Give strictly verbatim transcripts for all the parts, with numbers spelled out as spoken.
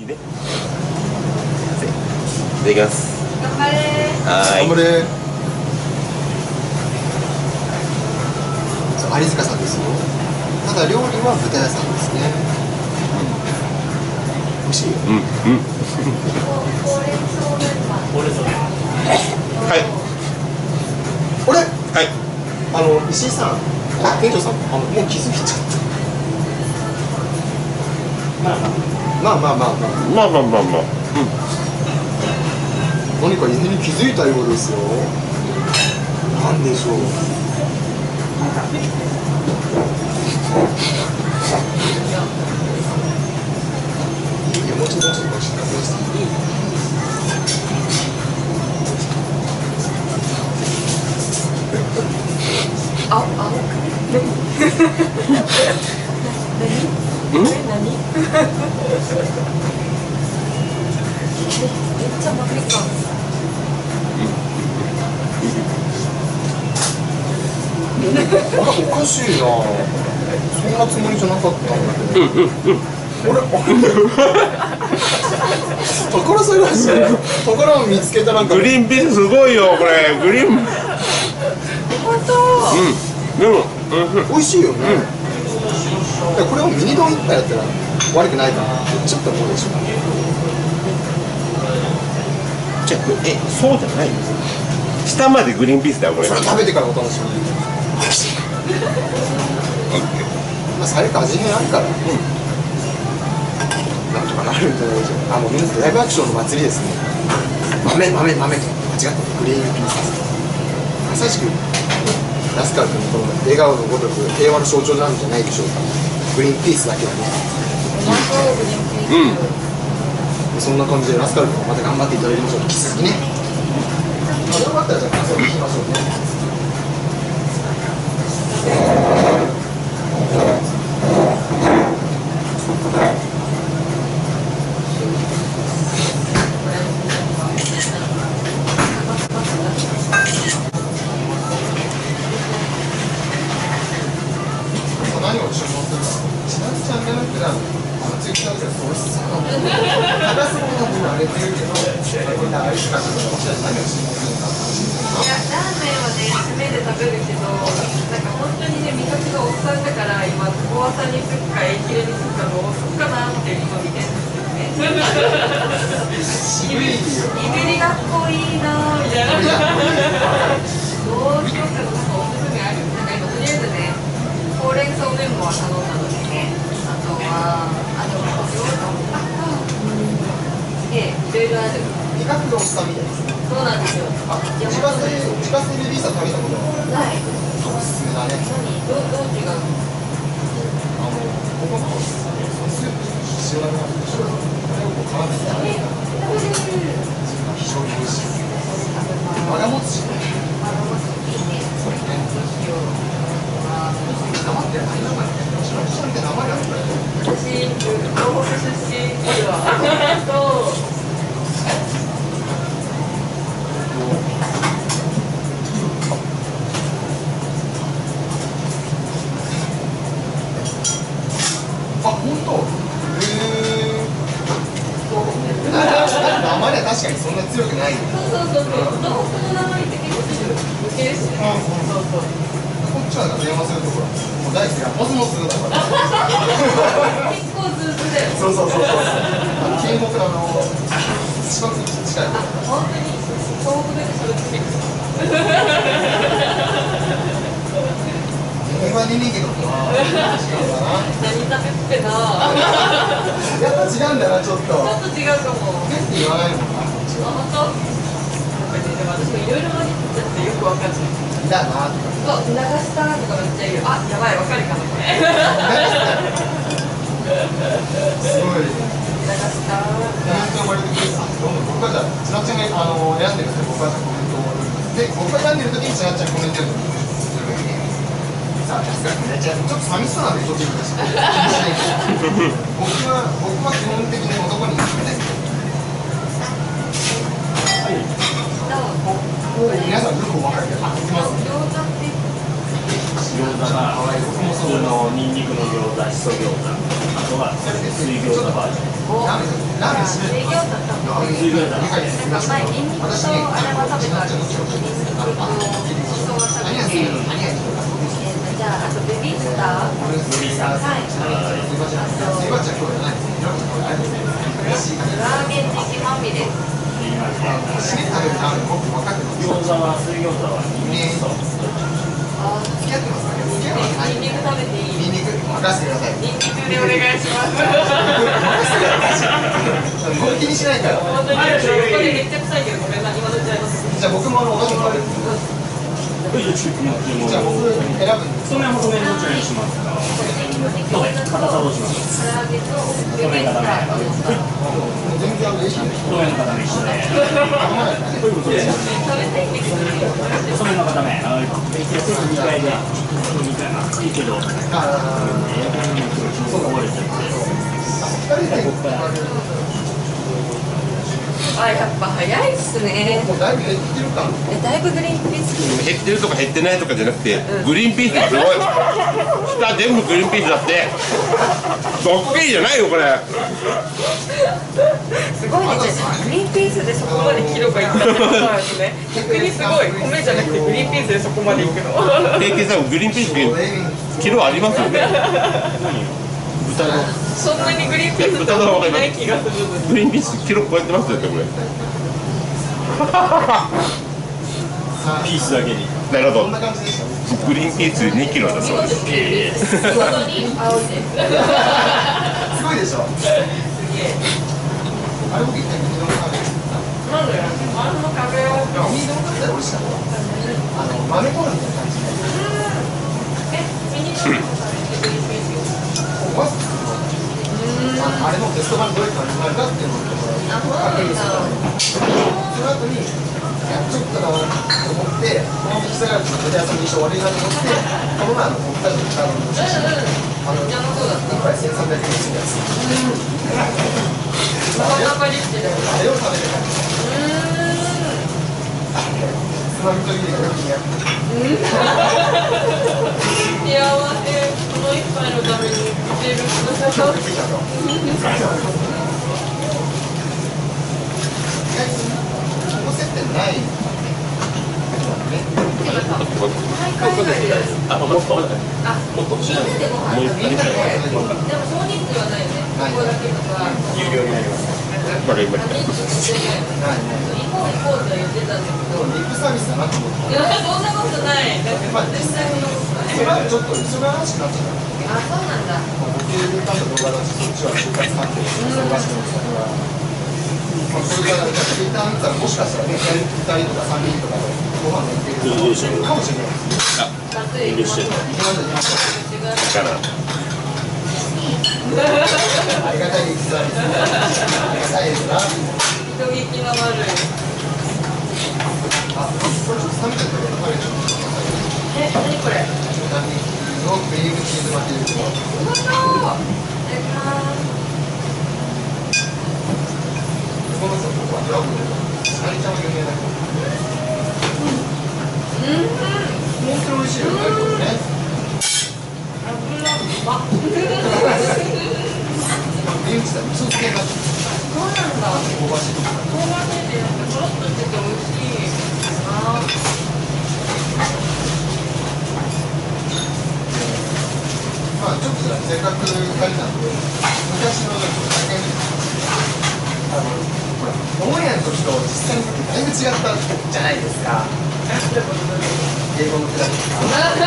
ね。すいません。いただきます。 頑張れー。 はーい。 頑張れー。そう有塚さんですよ。ただ料理は豚屋さんですね。美味しいよ。 うんうん。 ほうれん草メンマ。 ほうれん草。 はい。 あれ、 はい。 あの石井さん、店長さん、あのもう気づいちゃった。 まあまあ。 まあまあまあまあ。 まあまあまあまあ。 何か異変に気づいたようですよ。なんでしょう。いや、もうちょっともうちょっともうちょっともうちょっと。 あ、あ、何？何？何？めっちゃ豆感。 あれ、おかしいな。そんなつもりじゃなかったんだけど。 うんうんうん。 あれ、宝探し。宝を見つけたなんか。 グリーンピースすごいよこれ。グリーン。うん。 本当。 でも、うん。 美味しいよね。いや、これをミニ丼一杯やったら悪くないかな。ちょっと思うでしょ。 じゃあ、え、そうじゃないの？下までグリーンピースだよこれ。 それ食べてからお楽しみに。まあ、最悪味変あるから。うん。なんとかなるんじゃないでしょうか。あ、もうみんなドライブアクションの祭りですね。豆豆豆と間違ったグリーンピース。まさしくラスカル君のこの笑顔のごとく平和の象徴なんじゃないでしょうか。グリーンピースだけはね。 うまそうグリーンピース。 そんな感じでラスカル君また頑張っていただきましょう。引き続きね。よかったらじゃあ感想を聞きましょうね。何を注文するか。ちなみちゃんじゃなくて、あのツイッターでそうです。高そうなものあげてるけど、これ長い時間だから私たち何を注文するのか。 いや、ラーメンはね、締めで食べるけど、なんか本当にね、味覚がおっさんだから、今、小朝にするか、エキレにするか、どうするかなって今見てるんですよね。 渋いよ。 いぶりがっこいいなぁみたいな。どうしようかな、なんかおすすめある？なんか今、とりあえずね、ほうれん草メンマは頼んだのでね、あとは、あとは、餃子あで、いろいろある。 味覚がおっさんみたいですね。 そうなんですよ。 あ、自家製自家製ベビーサー食べたことない。 おすすめだね。 何？どうどう違うの？ あのここのスープ塩だれなんでしょ。これをこう絡めて食べる。非常に美味しい。わがもつしね。 あの、いいね。 それね。生って何だかね。白石さんって名前あるんだよ。 私、東北出身ですわ。そう。 あ、本当。へえ。名前は確かにそんな強くない。 そうそうそうそう。東北の名前って結構すぐ抜けるしね。そうそう。 こっちは電話するところ。もう大好きなモスモスだから。 結構ズーズだよ。 そうそうそうそう。県北のあの四国に近い。 あ、本当に東北弁で喋ってる。 電話にねんけどな。違うんだな。 何食べってな。 やっぱ違うんだなちょっと。 ちょっと違うかも。 ねって言わないもんな。 あ、本当。なんかね、でも私もいろいろ混じっちゃってよくわかんない。 だなとか。 そう、流したとかめっちゃ言う。あ、やばい、わかるかなこれ。 すごい。 流した。 コメント生まれてくる。あ、どうも僕はじゃあちなっちゃんがあの選んでるんで僕はじゃあコメントをで僕が選んでる時にちなっちゃんコメントやるの。さあ、確かにね、じゃあちょっと寂しそうなんで、栃木だし。気にしないけど。僕は、僕は基本的に男に決めたい。はい。お、皆さんよくわかるけど、あ、いきます。 餃子って餃子が普通のニンニクの餃子、しそ餃子、あとは水餃子バージョン。 おラーメンラーメン水餃子多分水餃子なんか前ニンニクとあれは食べたんですよ。ニンニクとしそは食べて、えーとじゃああとベビースター、はい、あとラーメンネギまみれ。 餃子は水餃子はニンニクとあ、 付き合ってますかね。付き合ってます。 ニンニク食べていい？ ニンニク任せてください。 ニンニクでお願いします。 僕気にしないから。 本当にこれめっちゃ臭いけどごめんな、今のっちゃいます。 じゃあ僕もあのお鍋食べる。じゃあ僕選ぶんです。 太麺細麺どちらにしますか？太麺、硬さどうします？ 唐揚げとベビースターどうですか？ 全然あのいいです。 太麺の固め一緒で。 食べたいんですけど。 細麺の固め。はい。にかいで。にかいあ、いいけど。 あそうだ。 こぼれちゃって。ここから。 あ、やっぱ早いっすね。 もうだいぶ減ってるか。 え、だいぶグリーンピース。 減ってるとか減ってないとかじゃなくて、グリーンピースがすごい下全部グリーンピースだってドッキリじゃないよこれ。 すごいね。グリーンピースでそこまでキロがいったってことなんですね。逆にすごい米じゃなくてグリーンピースでそこまでいくの。 平均さんグリーンピースってキロありますよね。豚のそんなにグリーンピースってない気がする。 グリーンピースキロ超えてますよねこれ。 ピースだけに。 なるほど。 こんな感じでした。 グリーンピースにキロだそうです。 すごいです。 すごいでしょ。あれ僕一回右のカレー。 なんで？あの壁を。 右のカレー美味しかった。あの豆コーンみたいな感じで。 え、ミニトマト食べてグリーンピース。 あれのテスト版どういう感じになるかっていうのをあ、そうなんだ。 その後に、いや、ちょっとなと思って、このミキサーがちょっとテレ朝の印象悪いなと思って、この前あの、僕たちのカードの写真、あの、一杯せんさんびゃくえんするやつ。あれを食べてた感じ。つまみとぎりがよく似合って幸せ。この一杯のために生きてる。 今日できたの。こ接点ない。 あ、もっと。 あ、みんなでご飯食べる。でも少人数はないよね。ここだけとか。 有料になります。 わかりました。 行こう行こうとは言ってたんだけど。 リップサービスだなと思って。 いや、そんなことない。だって絶対そんなことない。 それはちょっと忙しくなっちゃった。 あ、そうなんだ。 僕で単の動画だとそっちは就活関係で忙しくなってたから、まあ、それがツイッター見たらもしかしたらね、ふたりとかさんにんとかでご飯が行けるかもしれないです。 あ、遠慮してる。 行きましょう行きましょう。 かな。 ありがたいリップサービス。ありがたいですな。 人聞きの悪い。 あ、これちょっと冷めてるから食べてみてください。 え、何これ？ 豚肉のクリームチーズ巻きです。 うまそう。いただきます。 この人僕はドラゴンで、サリちゃんは有名だけど。 うん。 本当に美味しいよね、これね。 油うまっ。 クリームチーズは味噌漬けになってる。 そうなんだ。 香ばしい。 香ばしいでなんかとろっとしてて美味しい。ああ。 まあちょっとじゃあせっかくふたりなんで、昔のだけあのほらオンエアの時と実際の時だいぶ違ったじゃないですか。英語のクラスですか。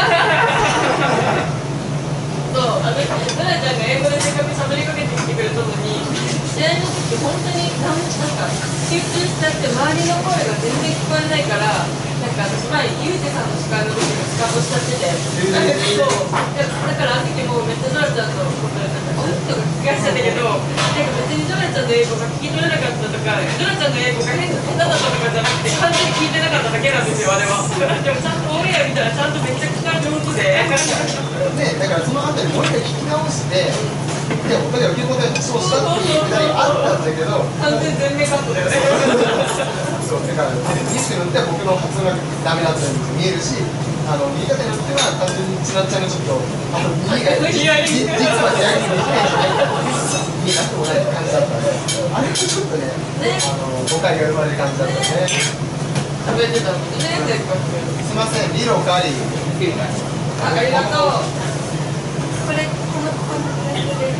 そう、あのドラちゃんが英語でせっかく喋りかけてきてくれたのに、試合の時本当になんなんか集中しちゃって周りの声が全然聞こえないから。なんか私前ゆうじさんの司会の時にスカッとしちゃってて、なんかそうだからあの時もめっちゃドラちゃんのことなんかうんとか聞き返しちゃったけど、なんか別にドラちゃんの英語が聞き取れなかったとか、ドラちゃんの英語が変な下手だったとかじゃなくて完全に聞いてなかっただけなんですよあれは。でもちゃんとオンエア見たらちゃんとめっちゃ聞かれ上手で。 ね、だからそのあたりもう一回聞き直して、でお互い受け答えもそうしたっていうくだりあったんだけど、 完全全面カットだよね。 そうだからニュースによっては僕の発音がダメだったように見えるし、 あの言い方によっては単純につなっちゃんがちょっとあの耳が実は手上げにできないんじゃないになってもない感じだったんで、あれもちょっとね、あの誤解が生まれる感じだったんで、ね、 食べてたもんね、せっかく。 すいません、リロおかわり。 ありがとう。これ、このこのくらいで。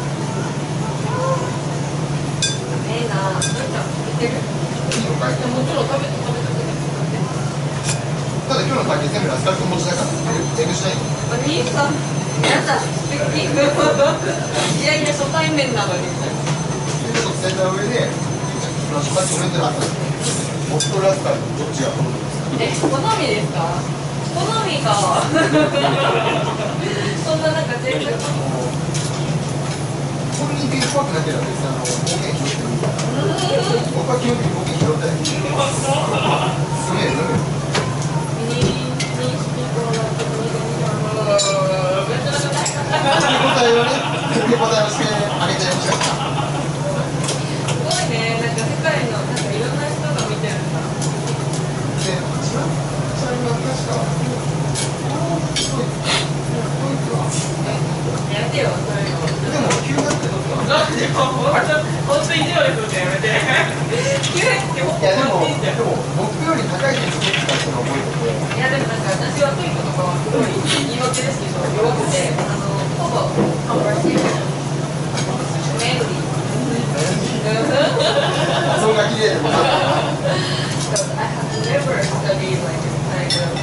ええな、なんか見てる。 リロおかわり。 もちろん食べて食べて食べて。 ただ今日の会計全部ラスカル君持ちだから、全部しないと。 お兄さん、やだ、素敵。いやいや、初対面なのに。 ちょっと伝えた上で、初回コメントであったんですけど、モットラスカルどっちが好みですか？ え、好みですか？好みか。そんななんか全然。 本人的に怖くなければ別にあの冒険拾ってもいいから。僕は基本的に冒険拾ったり。すげえ、飲む。答えをね、受け答えをしてあげちゃいました。 すごいね、なんか世界のなんかいろんな人が見てるんだ。 で、一番最初は確か、 やめてよ、それよ。 でもきゅう学ってどっか。 なんでよ、本当に意地悪するのやめて。きゅうってほいやでも、 んとにいいんだよ。 でも僕より高い点数取ってた人が覚えてて、 いやでもなんか私はトイックとかはすごい言い訳ですけど弱くて、あのほぼカンバーセーションメロディー。 発音が綺麗でもな。 So I have never studied like kind of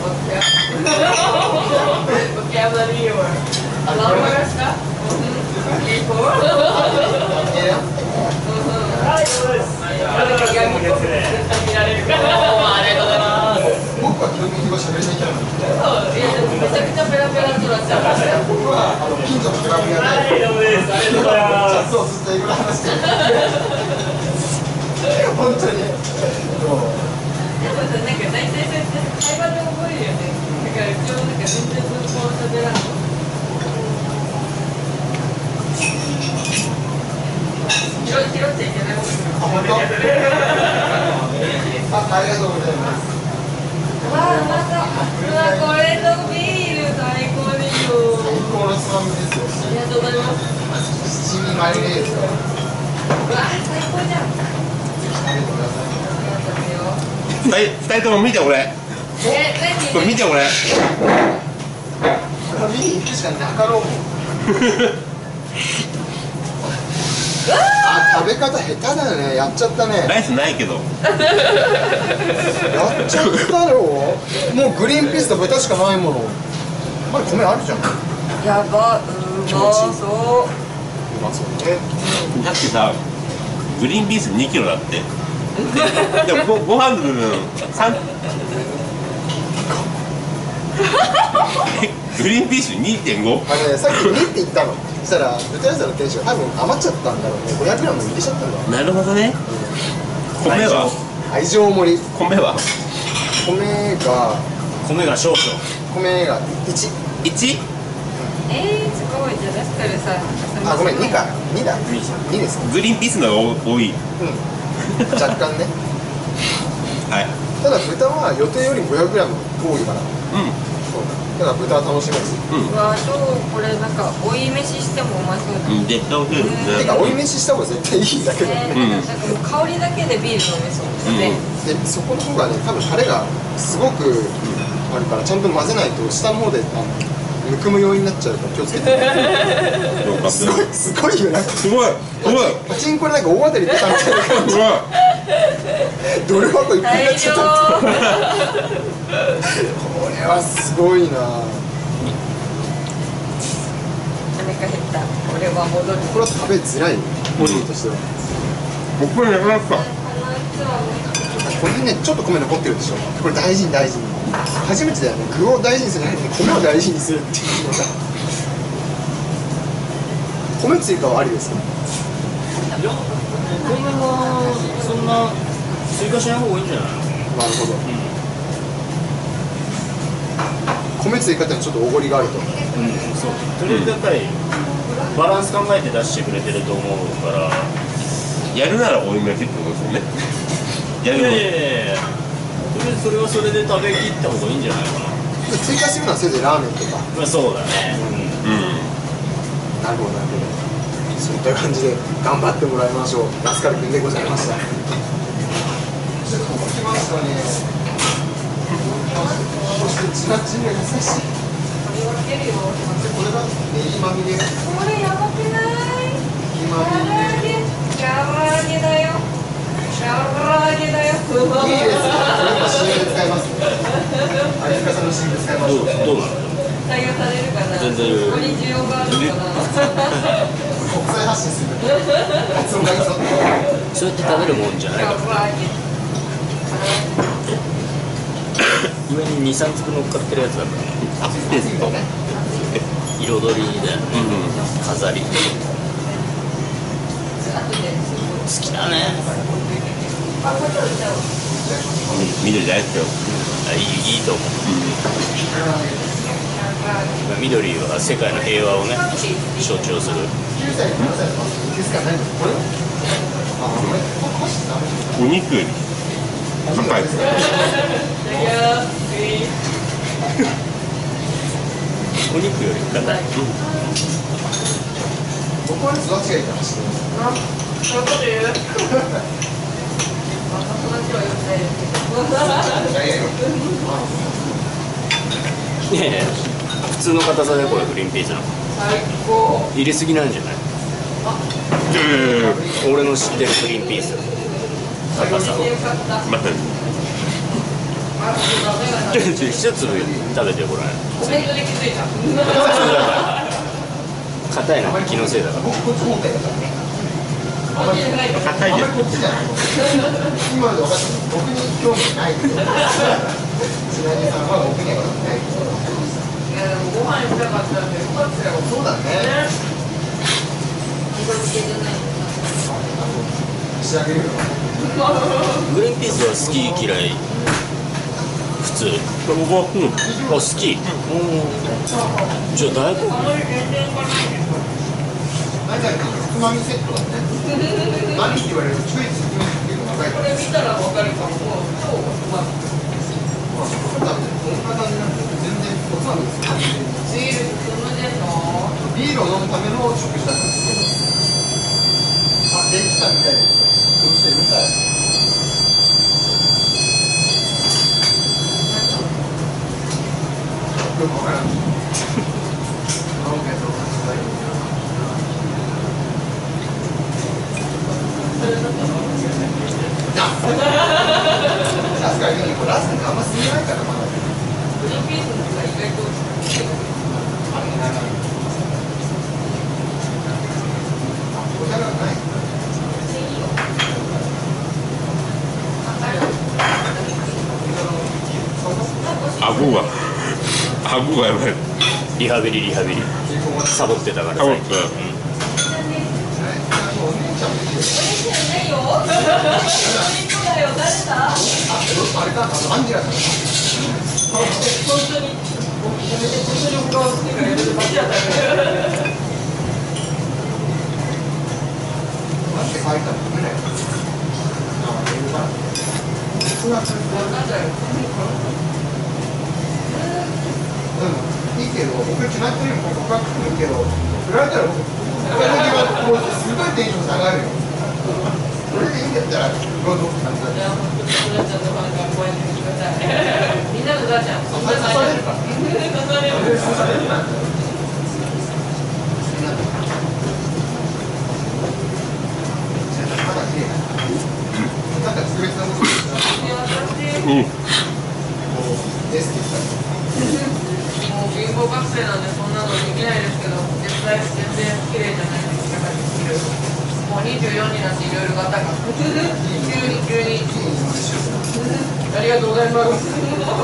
vocabulary or grammar stuff. Before. えはい、そうです。ありがとうございます。 見られるから。ありがとうございます。 僕は基本的に喋れないキャラなんで、 そう、いやでもめちゃくちゃペラペラとなっちゃう。 僕はあの近所のクラブ屋はで、 い、どうもです。ありがとうございます。 チャットをずっと英語で話してる。本当に。そうでもさ、なんか大体そうやって会話で覚えるよね。だからうちもなんか全然文法を喋らんの。拾っちゃいけないもん。 あ、本当？あ、ありがとうございます。 わあ、また、うわ、これのビール最高ですよ。 最高のつまみですよ。 ありがとうございます。 七味マヨネーズをうわ、最高じゃん。 食べてください。 二人二人とも見てこれ。 え、何？ これ見てこれ。 これ見に行くしかなかろうもん。あ、食べ方下手だね。やっちゃったね。 ライスないけど。 やっちゃったよ。もうグリーンピースと豚しかないもの。まだ米あるじゃん。うやば、うまそう。 まそうね。 だってさ、グリーンピースにキロだって。でもごご飯の部分三。グリーンピース にてんご？ あのね、さっきにって言ったの。そしたら豚野菜の店主が多分余っちゃったんだろうね。ごひゃくグラム入れちゃったんだ。 なるほどね。米は愛情盛り。 米は米が米が少々。 米がいち。 いち？ えー、すごい。じゃあ、ラスカルさ。 あ、ごめん、にか。にだ。にです。 グリーンピースの方が多い。 うん。若干ね。 はい。 ただ豚は予定よりごひゃくグラム多いから。 うそうだから豚は楽しめる。 うわ、超これなんか追い飯してもうまそうだ。 ん。うん、絶対美味しいですね。 てか追い飯した方が絶対いいんだけどね。 ね、なんかもう香りだけでビール飲めそうですね。 でそこの方がね多分タレがすごくあるからちゃんと混ぜないと下の方であのむくむ要因になっちゃうから気をつけて。 よかった。 すごいすごいよなんかすごい。すごい。 パチンコでなんか大当たり出たみたいな感じ。 すごい。 ドル箱いっぱいになっ大ちゃ量。 ったこれはすごいな。 お腹減った。これは戻る。 これは食べづらい個人としては。 僕はなくなった。 これねちょっと米残ってるでしょ。これ大事に大事に初めてだよね。具を大事にするんじゃなくて米を大事にするっていうのが。米追加はありですよ。 いや、米はそんな追加しない方がいいんじゃないの？ なるほど。米追加ってのはちょっとおごりがあると。 うん、そう。とりあえずやっぱりバランス考えて出してくれてると思うから。 やるなら多いめってことですよね。やいやいるの。 やいやいや。とりあえずそれはそれで食べきった方がいいんじゃないかな。 追加するのはせいぜいラーメンとか。 まあそうだね。 うん。 なるほどなるほど。そういった感じで頑張ってもらいましょう。ラスカル君でございました。ちょっと動きましたね。そしてチラチラ優しい。これがネギまみれ。 これやばくない？ ネギまみれ。 唐揚げだよ。唐揚げだよ。 いいです。これも シーエム で使いますね。あゆかさんの シーエム で使いましょう。 どうなの？ 採用されるかな。 全然ここに需要があるのかな。 国際発信する。発音がいいぞ。 そうやって食べるもんじゃないから。 唐揚げ。 上にに、さん粒乗っかってるやつだから。 テストね。 彩りで、飾り。好きだね。 緑大好きよ。 あ、いい、いいと思う。緑は世界の平和をね、象徴する。 お肉より高いですね。 お肉より硬い。 僕は育ちがいいから知ってます。 そういうこと言う？ ねえ、普通の硬さでこれグリーンピースの最高。 入れすぎなんじゃない？俺の知ってるグリーンピース硬さ。 また一粒食べてごらん。 コメントで気づいた。 硬いのは気のせいだから。 硬いです。今まで分かった。僕に興味ない。ちなみにさんは僕には興味ない。 いやでもご飯行きたかったんでよかったよ。 そうだね。仕上げるの。 グリーンピースは好き嫌い普通。 僕はうん。 あ、好き。じゃあ大根。 何かつまみセットだね。何って言われるとついついつまみっていうのがこれ見たらわかるかも。超うまい。 まあ、こんな感じなんで全然おつまみですよ。 ビール進むでしょ。 ビールを飲むための食事だったんですけど。あ、できたみたいです。うるせえうるさい。よくわからん。カラオケとかしたい。ラスカルにこれラスカルあんま進めないからまだ。 グリーンピースの方が意外と。 あれ長い。お茶がない。 顎が顎がやばい。 リハビリリハビリ。サボってたから最近。 ないよ。だよ、誰だ。 あれか、アンジェラさん。 本当に。本当に僕が好きなやつで間違った。 なんて書いたのね。あ、英語か。 なんだよ。 うん、いいけど、僕決まってるよ、僕は来るけど、振られたら僕、これだけはこうすごいテンション下がるよ。それでいいんだったら、どうぞって感じだ。 いや、本当にそれちゃんのファンがこうやってください。みんなのだちゃん、そんな刺されるから。 刺される。 刺されるなんて。まだ綺麗だ。なんか特別なことですか。 いや、私、 うん。 こう、エステしたり。 もう貧乏学生なんでそんなのできないですけど、絶対全然綺麗じゃないですか。もうにじゅうよんになっていろいろガタが。急に急に。ありがとうございます。うん。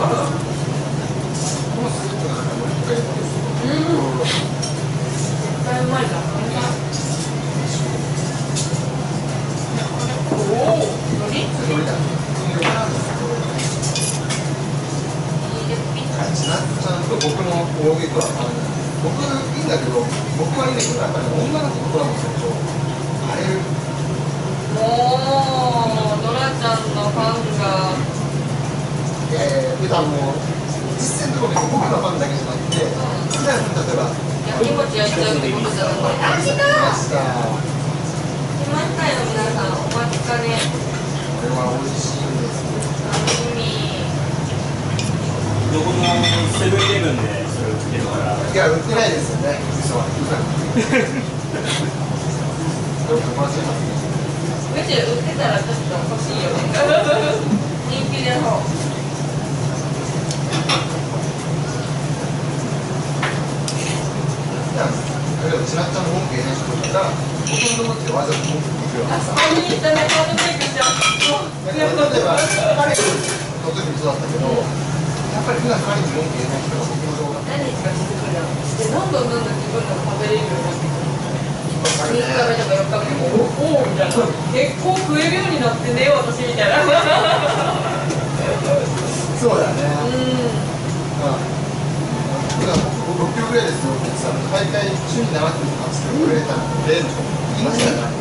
絶対うまいじゃん。おお、何？ ちなちゃんと僕の大喜利とは僕いいんだけど僕はいいんだけどやっぱり女の子とコラボするとあれもうドラちゃんのファンがえー、普段も実践いうところで僕のファンだけじゃなくて、好きな人例えば焼き餅焼いちゃうってことじゃなくて、あ、来た。 ました。 来ましたよ皆さん、お待ちかね。 これは美味しいんですよ。 楽しみ。 どこもセブンイレブンでそれ売ってるから。 いや、売ってないですよね。嘘は。どうかマジで。 むしろ売ってたらちょっと欲しいよね。人気でほう。 例えばちなっちゃんの文句言えない人だったら、ほとんどのってわざと文句言うよ。 あ、そういったね、カードメイクしちゃう。 例えば、彼の時もそうだったけど、やっぱり普段彼に文句言えない人が僕の動画何日かしてくるの。で、どんどんどんどん自分の食べれるようになってくる。みっかめとかよっかめとか、おおみたいな。結構食えるようになってね、私みたいな。 そうだね。 うん。 普段ろっキロぐらいですよって言ってたら、大体週にななキロとかつけてくれたら、例の人いましたよね。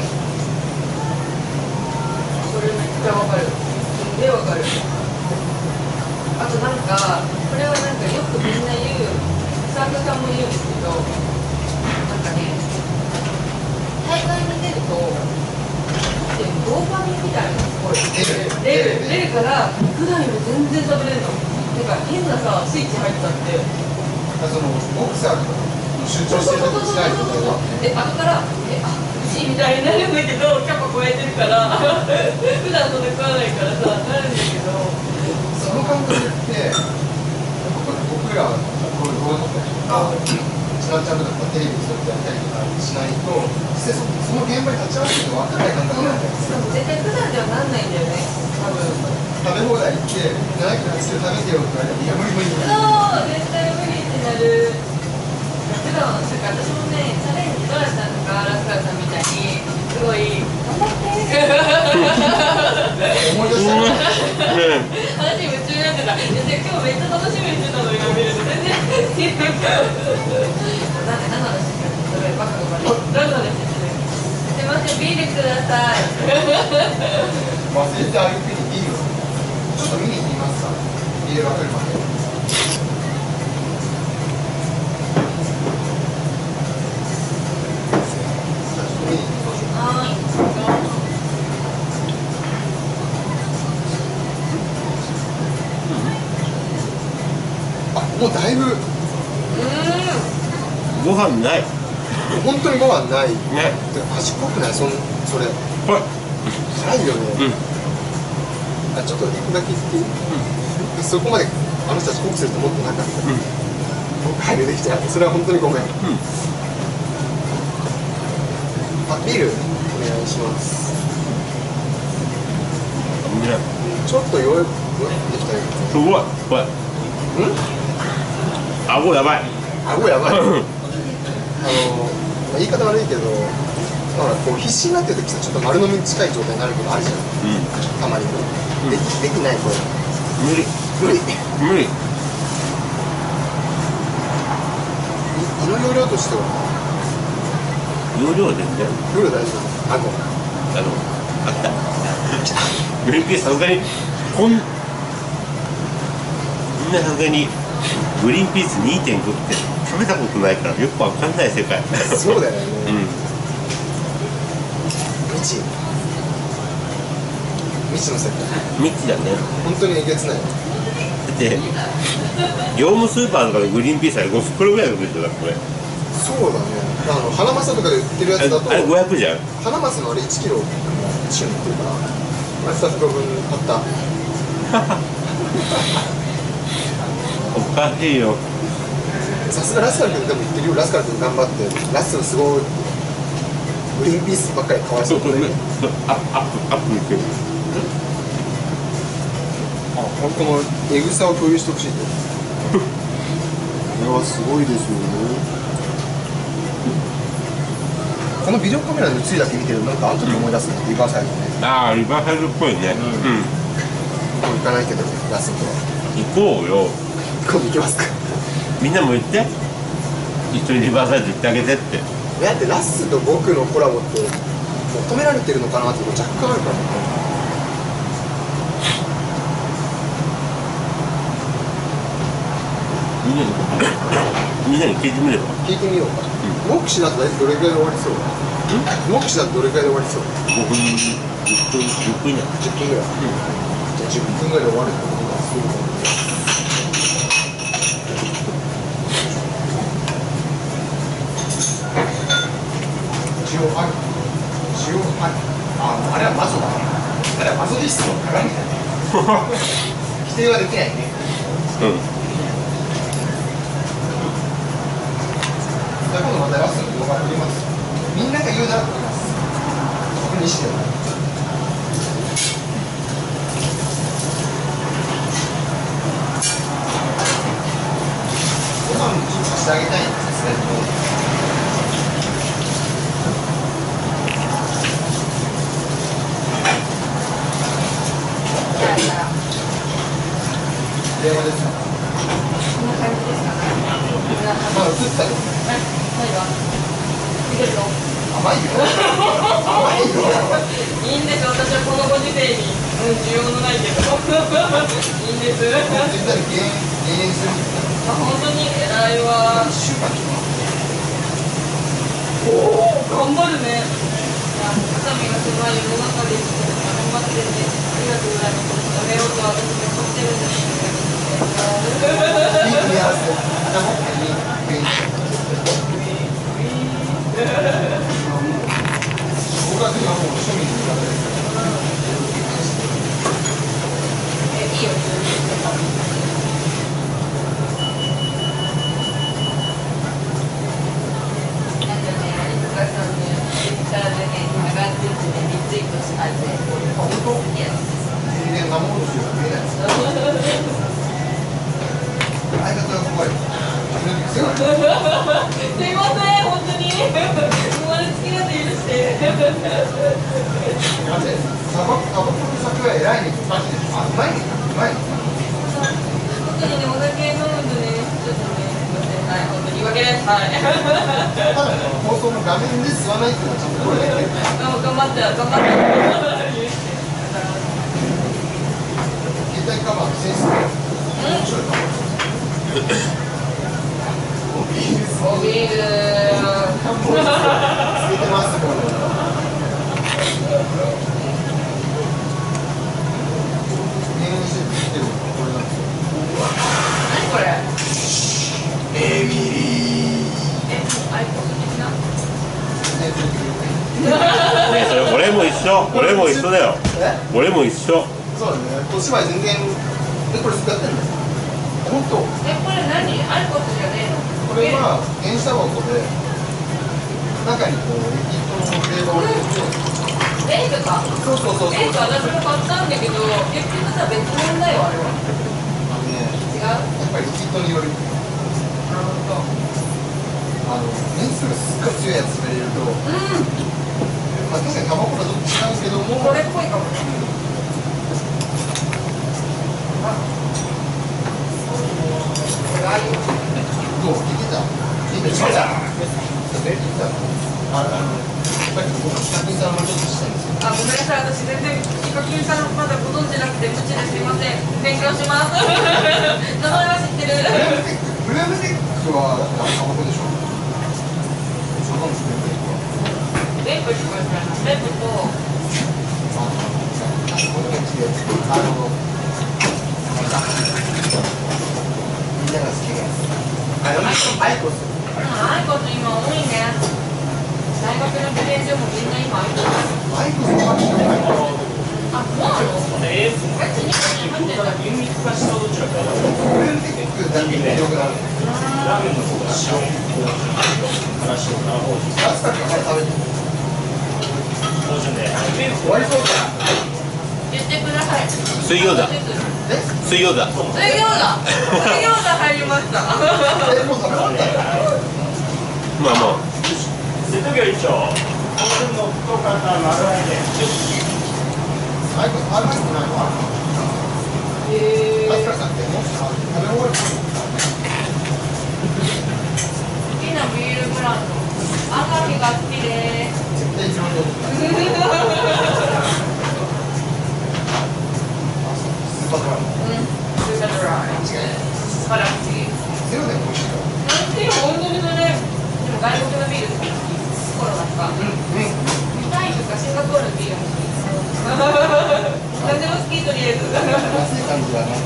それめっちゃわかる。すんげえわかる。あとなんか、これはなんかよくみんな言う、スタッフさんも言うんですけど、なんかね、大会に出ると、ドーパミンみたいなのすごい出る出るから普段より全然食べれるの。なんか変なさスイッチ入っちゃって。 そのボクサーとか集中してるとしないみたいな。 で後からえあ美味しいみたいになるんだけどキャパ超えてるから普段そんな食わないからさなるんだけど。 その感覚って僕らこういう動画撮ったりとか、ちなっちゃんとかテレビに撮ってやったりとかしないと、実際そその現場に立ち会わないと分からない感覚なんだよ。 絶対普段ではなんないんだよね多分。 食べ放題行ってななキロはちキロ食べてよって言われたらいや無理無理無理。 そう絶対無理ってなる。普段なんか私もねチャレンジドラさんとかラスカルさんみたいにすごい頑張って思い出したら話夢中になってた。いや今日めっちゃ楽しみにしてたのに見ると全然なんで何の話してるの。それバカが悪い。何の話してる。すいませんビールください。 忘れてあげていいよ。ちょっと見に行ってみますか。ビールが来るまで。 はーい。 あ、もうだいぶうご飯ない本当にご飯ない。 ね。 味濃くないそんそれ。 ほら辛いよね。 うんあ、ちょっと一個だけ言っていい？うん、そこまであの人たち濃くすると思ってなかった。 うん僕入れてきちゃう。それは本当にごめん。 うんあ、ビールお願いします。 ねちょっと弱い弱いできたよ。 すごいこれうん？ 顎やばい顎やばい。あの、 うんまあ、言い方悪いけど、ほらこう必死になってる時さ、ちょっと丸飲みに近い状態になることあるじゃん。たまに。できできないこれ。 無理無理。 無理胃の容量としては容量は全然容量大丈夫。顎。 あのあったグリーンピースさすがにこんみんなさすがにグリーンピース にてんご って食べたことないからよくわかんない世界そうだよね。 うん未知。未知の世界。 未知だね本当にえげつない。 だって業務スーパーとかでグリーンピースはご袋ぐらいのことでしょだってこれそうだね。あの花正とかで売ってるやつだと、 あれごひゃくじゃん花正のあれいちキロいちキロっていうから、まあ、ふた袋分買った。 おかしいよさすがラスカル君でも言ってるよ。ラスカル君頑張ってラストすごいグリーンピースばっかりかわいそうそうだね。 アップアップアップいくあ、このエグさを共有してほしいと。これはすごいですよね。このビデオカメラの映りだけ見てるとなんかあの時思い出すね、リバーサイドね。 ああリバーサイドっぽいねうんもう行かないけどラストは行こうよ今度行きますか。 みんなも言って一緒にリバーサイド行ってあげてってだってラスと僕のコラボって求められてるのかなってこと若干あるからね。 みんなにみんなに聞いてみれば。 聞いてみようか。目視だとどれくらいで終わりそう？目視だとどれくらいで終わりそう？ ごふん、じゅっぷん、じゅっぷん以内。 じゅっぷんぐらい。じゃあじゅっぷんぐらいで終わるってことがすごい。塩ある。塩ある。あ、あれはマゾだね。あれはマゾリストの鏡だね。否定はできないね。 うん。 じゃあ今度またラストの動画撮ります。みんなが言うなら撮ります。これにしても。ご飯ちょっとしてあげたいんですね。電話ですか。 こんな感じですかね。 まだ映ってたよ。 何が見てるの甘いよ。甘いよ。 いいんです、私はこのご時世に、うん、需要のないけどいいんです。 本当にだって減減塩するんですか。 あ、本当に偉いわ。 一週間とか。 おお、頑張るね。肩身が狭い世の中ですけど、頑張ってね。ありがとうございます。食べようと私も思ってるんですけど。いい組み合わせ。頭に減塩。僕は今もう庶民の味方です。 え、いいよ。なんかね、いつかさんね、ツイッターでね、上がっててね、リツイートしたんで。 本当？ いや。 全然生ものしか見えないです。相方が怖い。すいません、 本当に。生まれつきなんて許して。 タバコの酒は偉いね。マジで。あ、うまいね。うまいね。 特にね、お酒飲むとね、ちょっとね、すいません、はい、本当に言い訳です。はい。 ただね、放送の画面で吸わないっていうのはちゃんとこれだけ。 頑張って、頑張って。 携帯カバーのセンスが面白いかも。おビールスおビール。 つけてますもん。メニューしてつけてるのこれなんですよ。 何これ？ エミリー。 え、アイコン的な？ ね、それ俺も一緒。俺も一緒だよ。俺も一緒。 そうだね。お芝居全然でこれ使ってんの？本当？ え、これ何？アイコスじゃねえの？ これは電子タバコで中にこうリキッドのフレーバーを入れて。 エイブか。 そうそうそうそう。 エイブ私も買ったんだけど、結局さ別物だよあれは。 あのね、 違う？ やっぱりリキッドによる。 なるほど。 あの年数がすっごい強いやつ入れると、 うん。 まあ確かにタバコとはちょっと違うけども、 これっぽいかもね。あ、いいよ。 どう？いけた？いけた？いけた？あ、あの、さっき僕ヒカキンさんもちょっとしたんですよ。 あ、ごめんなさい、私全然ヒカキンさんまだご存知なくて無知ですいません。勉強します。名前は知ってる。 ブルームテックはタバコでしょ？そうかもしれない。 レイプ聞こえたら、レイプと、 あの、この辺で、あの、なんか、みんなが好きなやつ。あの、アイコス。 アイコス今多いね。大学の受験所もみんな今アイコス。 アイコスの話じゃないかな。 あ、そうなの？え、別に入ってた。 厳密化したどちらかブルームテックだけ魅力がある。 ラーメンの方が塩話を生放送夏だけから食べてる。 標準で終わりそうか。 言ってください。 水餃子。 え？ 水餃子。 水餃子。水餃子入りました。 え、もう食べ終わったよ。 まあまあ。 瀬戸魚一丁当然の太かった丸揚げアイコス、あ、アイコスないの？ へー。 あすかさんってもう食べ終わる。 好きなビールブランド。赤木が好きです。 絶対一番上手。スーパードライ。 うん。スーパードライ。 間違いない。 素晴らしい。 ゼロでタイとかシンガポールのビールも好き。何でも好きとりあえず。 安い感じだね。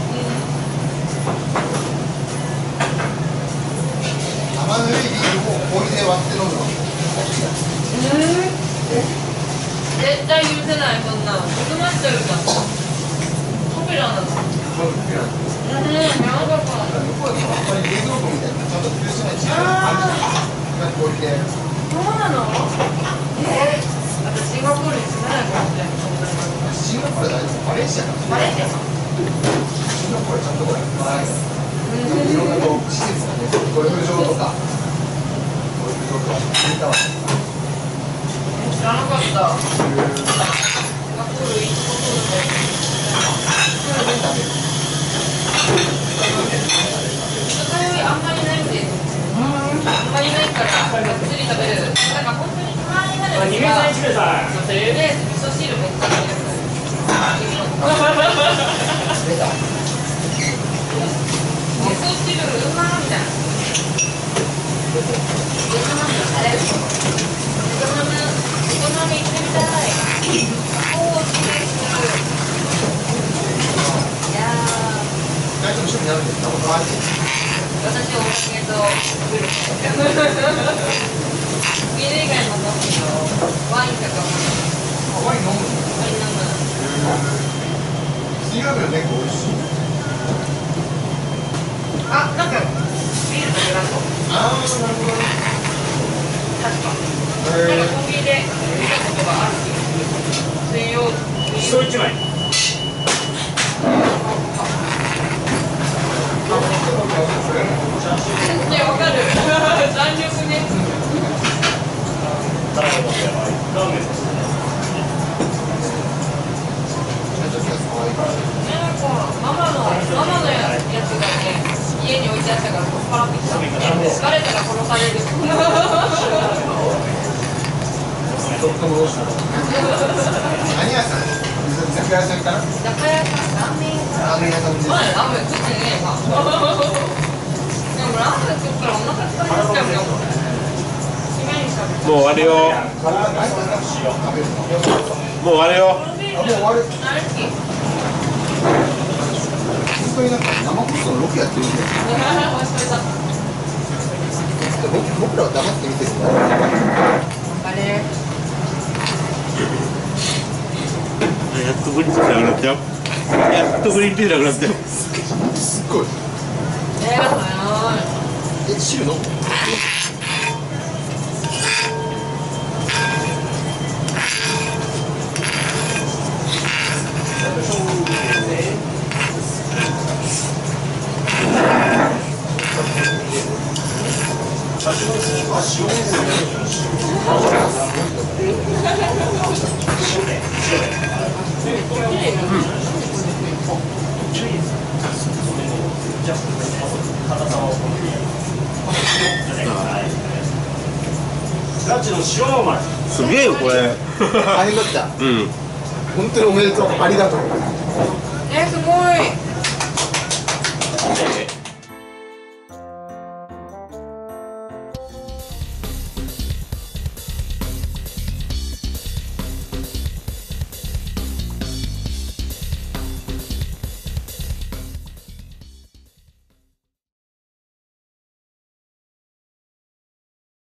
生ぬるいビールを氷で割って飲むの。 絶対許せないそんなの。僕マッチョルだ。ポピュラーなの。うん、やばかった。 向こうでもあんまり冷蔵庫みたいなちゃんと封じないチーズの感じが氷で。 そうなの？えー、私シンガポールに住めないかもしれない。そんなの。 シンガポールは大丈夫。マレーシアか。 マレーシアか。 シンガポールはちゃんとこれはい。いろんなこう施設がね、ゴルフ場とかゴルフ場とか聞いたわ。 知らなかった。シンガポール行ったことない。あんまりないんです。あんまりないからがっつり食べる。だから本当にたまになるんですが、とりあえず味噌汁めっちゃ食べる。味噌汁うまーみたいな。ベトナムのタレ。ベトナム、ベトナム行ってみたい。おー、好きです。いやー。 大丈夫、趣味あるんですか？ことある？ 私お酒とグルメ。ビール以外も飲むけど、ワインとかも。 ワイン飲むの？ ワイン飲む。 水ラーメン結構美味しい。 あ、なんかビールのブランド。 ああ、なるほどね。 確か。なんかコンビニで見たことがある気がする。水曜人一枚。 全然わかる。弾力ね。 ラーメン。 なんかママのママのやつがね、家に置いてあったから取っ払ってきた。バレたら殺される。 とっても美味しい。何屋さん？居酒屋さんかな？ 居酒屋さん、ラーメン屋さん。 ラーメン屋さんです。 まだラーメン食ってねえか。でもラーメン食ったらお腹疲れちゃうよ。締めに食べる。 もう終わるよ。もう終わるよ。 このビールあ、もう終わる。 大好き。 本当になんか生放送のロケやってるんで、僕僕らは黙って見てるんだ。 あれ。 やっとグリーンピースなくなったよ。やっとグリーンピースなくなったよ。 すっごい。 えー、早い。 え、汁飲む？ ラチの塩ますげえよこれ。 大変だった。 うん。 本当におめでとう。ありがとう。 えー、すごい。